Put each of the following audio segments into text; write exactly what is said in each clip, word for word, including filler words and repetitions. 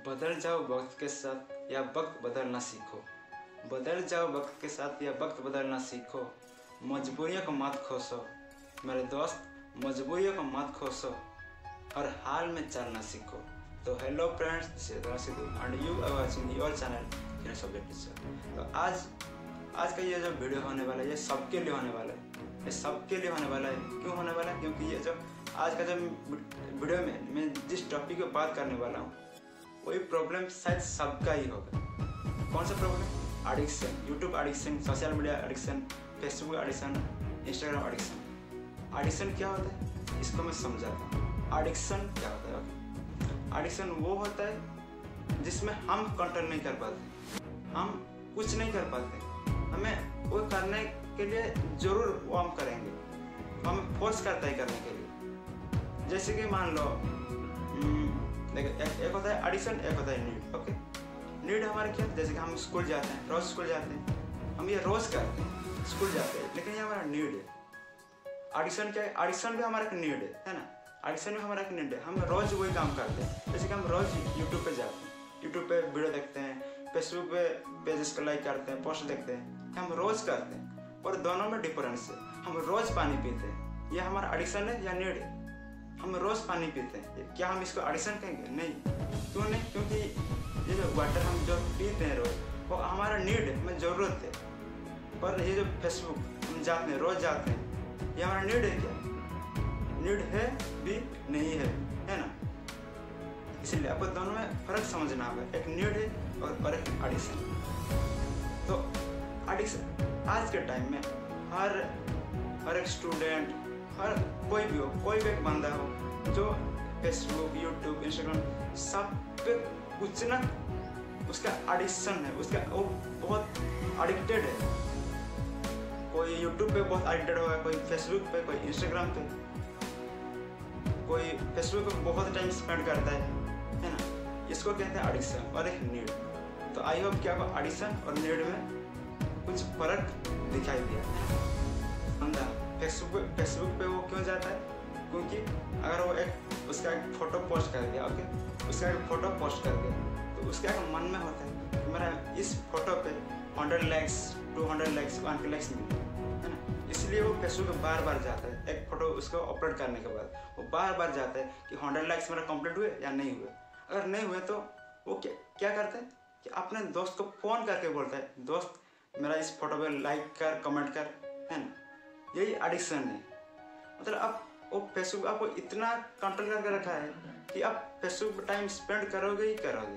बदल जाओ वक्त के साथ या वक्त बदलना सीखो। बदल जाओ वक्त के साथ या वक्त बदलना सीखो। मजबूरियों को मत खोसो मेरे दोस्त, मजबूरियों को मत खोसो, हर हाल में चलना सीखो। तो hello friends, this is Sidhu and you are watching your channel Kiran subject teacher. तो आज आज का ये जो वीडियो होने वाला है ये सबके लिए होने वाला है। ये सबके लिए होने वाला है। क्यों होने वाला है? क्योंकि ये जो आज का जो वीडियो में मैं जिस टॉपिक पे बात करने वाला हूँ वही प्रॉब्लम शायद सबका ही होगा। कौन सा problem? Addiction, YouTube addiction, social media addiction, Facebook addiction, Instagram addiction. Addiction क्या होता है इसको मैं समझाता हूँ। एडिक्शन क्या होता है? एडिक्शन वो होता है जिसमें हम कंट्रोल नहीं कर पाते, हम कुछ नहीं कर पाते, हमें वो करने के लिए जरूर वो हम करेंगे, हमें फोर्स करता है करने के लिए। जैसे कि मान लो देखो, एक, एक होता है एडिक्शन, एक होता है नीड। ओके, नीड हमारे क्या? जैसे कि हम स्कूल जाते हैं, रोज स्कूल जाते हैं, हम ये रोज करते हैं, स्कूल जाते हैं, लेकिन ये हमारा नीड है। एडिक्शन क्या है? एडिक्शन भी हमारा एक नीड है, है ना? एडिक्शन भी हमारा एक नीड है। हम रोज वही काम करते हैं। जैसे कि हम रोज यूट्यूब पे जाते हैं, यूट्यूब पे वीडियो देखते हैं, फेसबुक पे पेजेस को लाइक करते हैं, पोस्ट देखते हैं, हम रोज करते हैं। और दोनों में डिफरेंस है। हम रोज पानी पीते हैं, ये हमारा एडिक्शन है या नीड है? हम रोज पानी पीते हैं, क्या हम इसको एडिक्शन कहेंगे? नहीं। क्यों नहीं? क्योंकि ये जो वाटर हम जो पीते हैं रोज वो हमारा नीड है, हमें ज़रूरत है। पर ये जो फेसबुक हम जाते हैं, रोज जाते हैं, ये हमारा नीड है क्या? नीड है भी नहीं है, है ना? इसलिए आपको दोनों में फर्क समझना होगा। एक नीड है और, और एक एडिक्शन। तो एडिक्शन आज के टाइम में हर हर एक स्टूडेंट, हर कोई भी हो, कोई भी एक बंदा हो जो फेसबुक, यूट्यूब, इंस्टाग्राम सब पे कुछ ना उसका एडिक्शन है, उसका वो बहुत एडिक्टेड है। कोई यूट्यूब पे बहुत एडिक्टेड होगा, कोई फेसबुक पे, कोई इंस्टाग्राम पे, कोई फेसबुक पे बहुत टाइम स्पेंड करता है, है ना? इसको कहते हैं एडिक्शन और एक नीड। तो आई होप कि आपको एडिक्शन और नीड में कुछ फर्क दिखाई दिया। समझा? फेसबुक पे फेसबुक पे वो क्यों जाता है? क्योंकि अगर वो एक उसका एक फ़ोटो पोस्ट कर दिया, ओके, उसका एक फ़ोटो पोस्ट कर दिया तो उसका एक मन में होता है कि मेरा इस फोटो पे hundred likes, two hundred likes, one K likes मिले, है ना? इसलिए वो फेसबुक पे बार बार जाता है। एक फ़ोटो उसको अपलोड करने के बाद वो बार बार जाता है कि हंड्रेड लाइक्स मेरा कंप्लीट हुए या नहीं हुए। अगर नहीं हुए तो वो क्या क्या करता है कि अपने दोस्त को फ़ोन करके बोलता है, दोस्त मेरा इस फोटो पे लाइक कर, कमेंट कर, है ना? यही एडिक्शन है। मतलब अब वो फेसबुक आपको इतना कंट्रोल करके रखा है कि आप फेसबुक पर टाइम स्पेंड करोगे ही करोगे।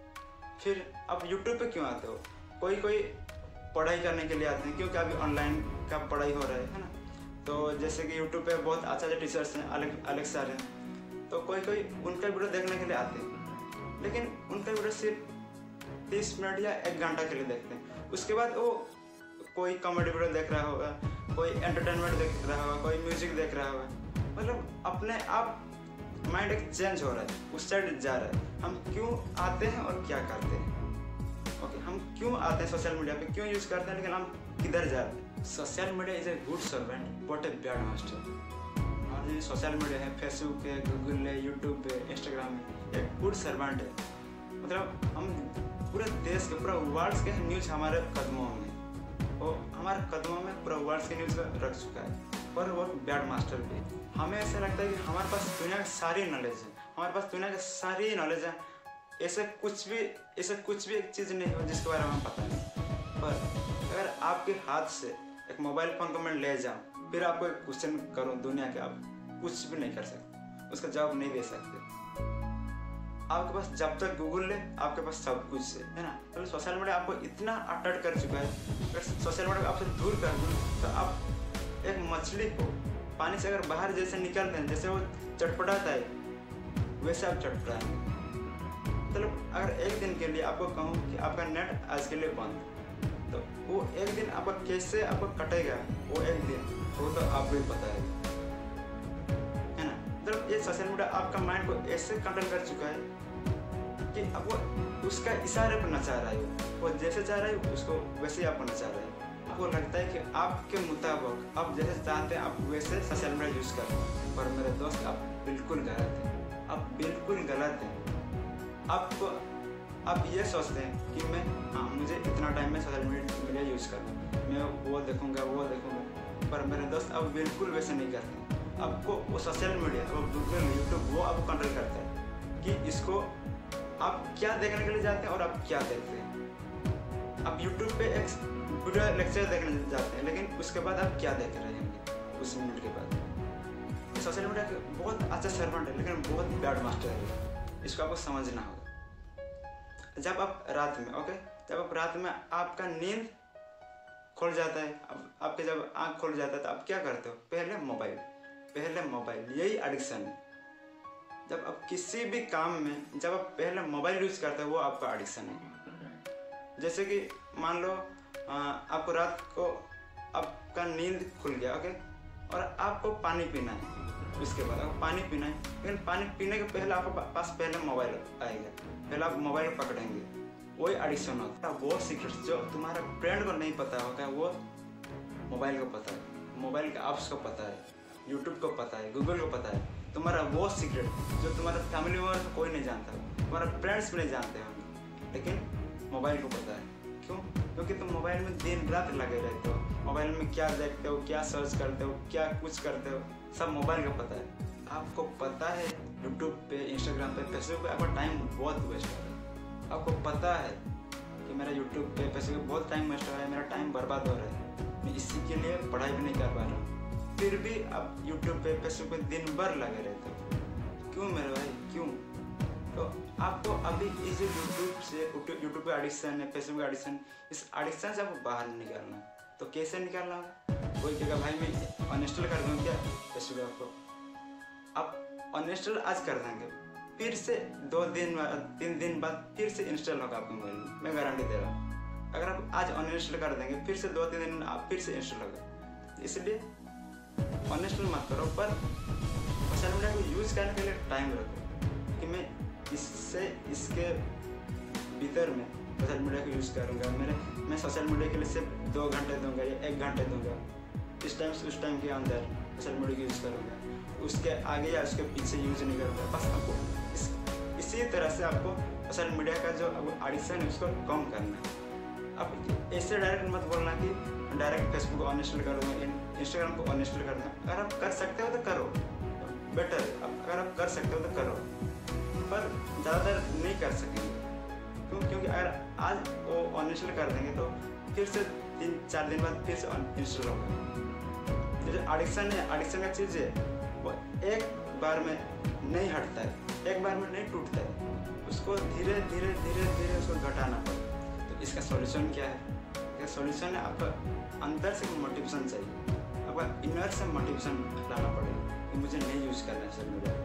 फिर आप यूट्यूब पे क्यों आते हो? कोई कोई पढ़ाई करने के लिए आते हैं क्योंकि अभी ऑनलाइन का पढ़ाई हो रहा है, है ना? तो जैसे कि यूट्यूब पे बहुत अच्छे अच्छे टीचर्स हैं, अलग अलग सर हैं, तो कोई कोई उनका वीडियो देखने के लिए आते हैं, लेकिन उनका वीडियो सिर्फ तीस मिनट या एक घंटा के लिए देखते हैं। उसके बाद वो कोई कॉमेडी वीडियो देख रहा होगा, कोई एंटरटेनमेंट देख रहा होगा, कोई म्यूजिक देख रहा होगा। मतलब अपने आप माइंड एक चेंज हो रहा है, उस साइड जा रहा है। हम क्यों आते हैं और क्या करते हैं? ओके, हम क्यों आते हैं सोशल मीडिया पे, क्यों यूज करते हैं, लेकिन हम किधर जा रहे हैं? Social media is a good servant but a bad master. और ये सोशल मीडिया है, फेसबुक है, गूगल है, यूट्यूब पे, इंस्टाग्राम है, एक गुड सर्वेंट है। मतलब हम पूरे देश के, पूरा वर्ल्ड के न्यूज हमारे कदमों में, वो हमारे कदमों में पूरा वर्ल्ड के न्यूज़ रख चुका है। पर वो बैड मास्टर भी। हमें ऐसा लगता है कि हमारे पास दुनिया की सारी नॉलेज है, हमारे पास दुनिया की सारी नॉलेज है, ऐसे कुछ भी ऐसे कुछ भी एक चीज़ नहीं हो जिसके बारे में हमें पता नहीं। पर अगर आपके हाथ से एक मोबाइल फ़ोन को मैं ले जाऊँ, फिर आपको एक क्वेश्चन करूँ दुनिया के, आप कुछ भी नहीं कर सकते, उसका जवाब नहीं दे सकते। आपके पास जब तक गूगल है आपके पास सब कुछ है, है ना? तो सोशल मीडिया आपको इतना अट्रैक्ट कर चुका है, अगर सोशल मीडिया आपसे दूर कर दूँ तो आप एक मछली को पानी से अगर बाहर जैसे निकलते हैं, जैसे वो चटपटाता है वैसे आप चटपटाएंगे। मतलब अगर एक दिन के लिए आपको कहूँ कि आपका नेट आज के लिए बंद, तो वो एक दिन आपका कैसे आपको कटेगा, वो एक दिन वो तो आपको ही पता है, है ना? मतलब ये सोशल मीडिया आपका माइंड को ऐसे कंट्रोल कर चुका है कि अब वो उसका इशारे पर नचा रहा है, वो जैसे चाह रहा है उसको वैसे ही आपको नचा रहा है। आपको लगता है कि आपके मुताबिक आप जैसे चाहते हैं आप वैसे सोशल मीडिया यूज़ करते हैं, पर मेरे दोस्त आप बिल्कुल गलत हैं, आप बिल्कुल गलत हैं। आपको आप ये सोचते हैं कि मैं हाँ मुझे इतना टाइम में सोशल मीडिया यूज़ करना, मैं वो देखूंगा वो देखूंगा, पर मेरे दोस्त अब बिल्कुल वैसे नहीं करते। आपको वो सोशल मीडिया, वो गूगल, यूट्यूब, वो आपको कंट्रोल करता है कि इसको आप क्या देखने के लिए जाते हैं और आप क्या देखते हैं। आप यूट्यूब पे एक वीडियो लेक्चर देखने जाते हैं, लेकिन उसके बाद आप क्या देख रहे हैं उस मिनट के बाद। सोशल मीडिया बहुत अच्छा सर्वेंट है, लेकिन बहुत बैड मास्टर है, इसको आपको समझना होगा। जब आप रात में ओके जब आप रात में आपका नींद खुल जाता है, आप, आपके जब आँख खुल जाता है तो आप क्या करते हो? पहले मोबाइल पहले मोबाइल यही एडिक्शन है। जब आप किसी भी काम में जब आप पहले मोबाइल यूज़ करते हो वो आपका एडिक्शन है। जैसे कि मान लो आपको रात को आपका नींद खुल गया ओके और आपको पानी पीना है, उसके बाद आपको पानी पीना है, लेकिन पानी पीने के पहले आपके पास पहले मोबाइल आएगा, पहले आप मोबाइल पकड़ेंगे, वही एडिक्शन होता है। वो सीक्रेट जो तुम्हारे फ्रेंड को नहीं पता होगा वो मोबाइल को पता है, मोबाइल के ऐप्स को पता है, यूट्यूब को पता है, गूगल को पता है। तुम्हारा वो सीक्रेट जो तुम्हारे फैमिली मेम्बर को कोई नहीं जानता, तुम्हारे फ्रेंड्स भी नहीं जानते होंगे, लेकिन मोबाइल को पता है। क्यों? क्योंकि तुम मोबाइल में दिन रात लगे रहते हो, मोबाइल में क्या देखते हो, क्या सर्च करते हो, क्या कुछ करते हो, सब मोबाइल को पता है। आपको पता है यूट्यूब पे, इंस्टाग्राम पे, फेसबुक पे आपका टाइम बहुत वेस्ट हो रहा है। आपको पता है कि मेरा यूट्यूब पे, फेसबुक पे बहुत टाइम वेस्ट हो रहा है, मेरा टाइम बर्बाद हो रहा है, मैं इसी के लिए पढ़ाई भी नहीं कर पा रहा हूँ, फिर भी आप यूट्यूब पे, फेसबुक पे दिन भर लगे रहते हो। क्यों मेरे भाई, क्यों? तो आपको अभी इस यूट्यूब से यूट्यूब पे एडिक्शन है, फेसबुक एडिक्शन, इस एडिक्शन से आपको बाहर निकालना है। तो कैसे निकालना है? कोई कहेगा भाई मैं अनइंस्टॉल कर दूँ क्या फेसबुक ऐप को? आप अनइंस्टॉल आज कर देंगे, फिर से दो दिन तीन दिन बाद फिर से इंस्टॉल होगा आपके मोबाइल में, मैं गारंटी दे रहा हूँ। अगर आप आज अनइंस्टॉल कर देंगे फिर से दो तीन दिन आप फिर से इंस्टॉल होगा। इसलिए अनइंस्टॉल मत करो, पर सोशल मीडिया को यूज़ करने के लिए टाइम रखो कि मैं इससे इसके भीतर में सोशल मीडिया को यूज़ करूँगा, मेरे मैं सोशल मीडिया के लिए सिर्फ दो घंटे दूंगा या एक घंटे दूंगा, इस टाइम से उस टाइम के अंदर सोशल मीडिया को यूज़ करूँगा, उसके आगे या उसके पीछे यूज़ नहीं करूँगा। बस आपको इस इसी तरह से आपको सोशल मीडिया का जो एडिक्शन है उसको कम करना है। आप ऐसे डायरेक्ट मत बोलना कि डायरेक्ट फेसबुक को अनइंस्टॉल कर दूँगा, इंस्टाग्राम को अनइंस्टॉल कर दूँगा। अगर आप कर सकते हो तो करो, बेटर है। अगर आप कर सकते हो तो करो, पर ज़्यादातर नहीं कर सकेंगे। क्यों? क्योंकि अगर आज वो अनइंस्टॉल कर देंगे तो फिर से तीन चार दिन बाद फिर से अनइंस्टॉल होगा। तो जो एडिक्शन है, एडिक्शन का चीज़ है, वो एक बार में नहीं हटता है, एक बार में नहीं टूटता है, उसको धीरे धीरे धीरे धीरे उसको घटाना पड़ता है। तो इसका सॉल्यूशन क्या है? इसका सॉल्यूशन है आपका अंदर से मोटिवेशन चाहिए, आपका इनर से मोटिवेशन लाना पड़ेगा कि मुझे नहीं यूज़ करना है सोशल मीडिया।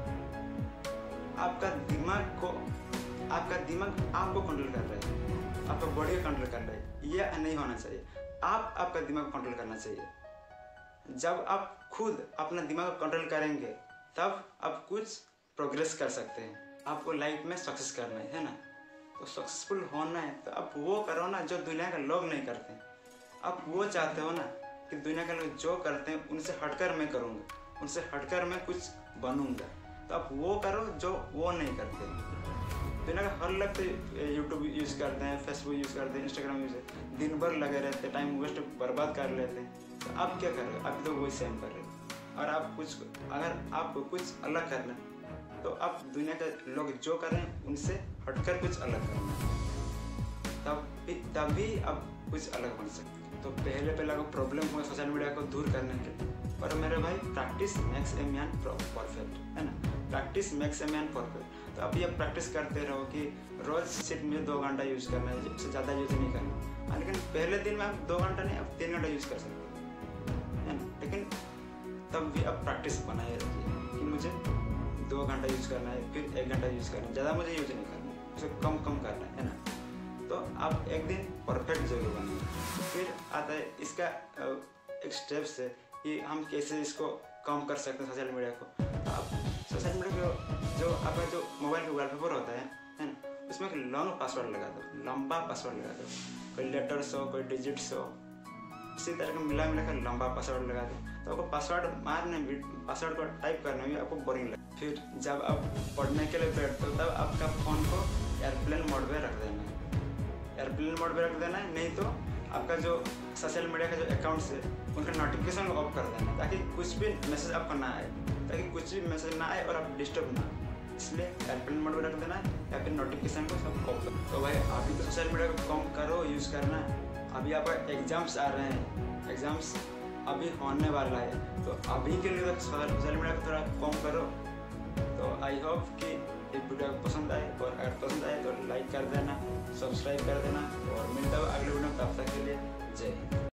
आपका दिमाग को आपका दिमाग आपको कंट्रोल कर रहा है, आपका बॉडी को कंट्रोल कर रहा है, ये नहीं होना चाहिए। आप आपका दिमाग कंट्रोल करना चाहिए। जब आप खुद अपना दिमाग को कंट्रोल करेंगे तब आप कुछ प्रोग्रेस कर सकते हैं। आपको लाइफ में सक्सेस करना है, है ना? तो सक्सेसफुल होना है तो आप वो करो ना जो दुनिया के लोग नहीं करते। आप वो चाहते हो ना कि दुनिया के लोग जो करते हैं उनसे हटकर मैं करूँगा, उनसे हटकर मैं कुछ बनूंगा, तो आप वो करो जो वो नहीं करते। दुनिया का हर लोग तो यूट्यूब यूज़ करते हैं, फेसबुक यूज़ करते हैं, इंस्टाग्राम यूज़ करते हैं, दिन भर लगे रहते हैं, टाइम वेस्ट बर्बाद कर लेते हैं। तो आप क्या कर रहे हो? आप तो वही सेम कर रहे हो। और आप कुछ अगर आपको कुछ अलग करना है तो आप दुनिया के लोग जो कर रहे हैं उनसे हटकर कुछ अलग करना है, तब भी तभी आप कुछ अलग बन सकते। तो पहले पहले आपको प्रॉब्लम हुआ सोशल मीडिया को दूर करने के, पर मेरे भाई practice makes a man perfect, है ना? Practice makes a man perfect. तो आप ये प्रैक्टिस करते रहो कि रोज सिर्फ मुझे दो घंटा यूज़ करना है, उससे ज़्यादा यूज़ नहीं करना। लेकिन पहले दिन में आप दो घंटा नहीं, आप तीन घंटा यूज़ कर सकते हैं, लेकिन तब भी आप प्रैक्टिस बनाए रखिए कि मुझे दो घंटा यूज़ करना है, फिर एक घंटा यूज़ करना है, ज़्यादा मुझे यूज़ नहीं करना है, उसे कम कम करना है, है ना? तो आप एक दिन परफेक्ट जरूर बनेंगे। फिर आता है इसका एक स्टेप्स है कि हम कैसे इसको कम कर सकते हैं सोशल मीडिया को। तो आप सोशल मीडिया को जो आपका जो मोबाइल का वॉलपेपर होता है है ना, उसमें एक लॉन्ग पासवर्ड लगा दो, लंबा पासवर्ड लगा दो, कोई लेटर्स हो, कोई डिजिट्स हो, इसी तरह का मिला मिला कर लंबा पासवर्ड लगा दो। तो आपको पासवर्ड मारने भी, पासवर्ड को टाइप करने में आपको बोरिंग लगे। फिर जब आप पढ़ने के लिए बैठते हो तब आपका फ़ोन को एयरप्लेन मोड पे रख देना, एयरप्लेन मोड पे रख देना है, नहीं तो आपका जो सोशल मीडिया का जो अकाउंट्स है उनका नोटिफिकेशन को ऑफ कर देना है, ताकि कुछ भी मैसेज आपको ना आए, ताकि कुछ भी मैसेज ना आए और आप डिस्टर्ब ना, इसलिए एयरप्लेन मोड पे रख देना है या फिर नोटिफिकेशन को सब ऑफ करो। तो भाई अभी तो सोशल मीडिया को कम करो यूज़ करना। अभी आपका एग्जाम्स आ रहे हैं, एग्जाम्स अभी होने वाला है, तो अभी के लिए तो सोशल मीडिया को थोड़ा कम करो। तो आई होप कि ये वीडियो पसंद आए, और अगर पसंद आए तो लाइक कर देना, सब्सक्राइब कर देना, और मिलता है अगले वीडियो में। तब तक के लिए जय हिंद।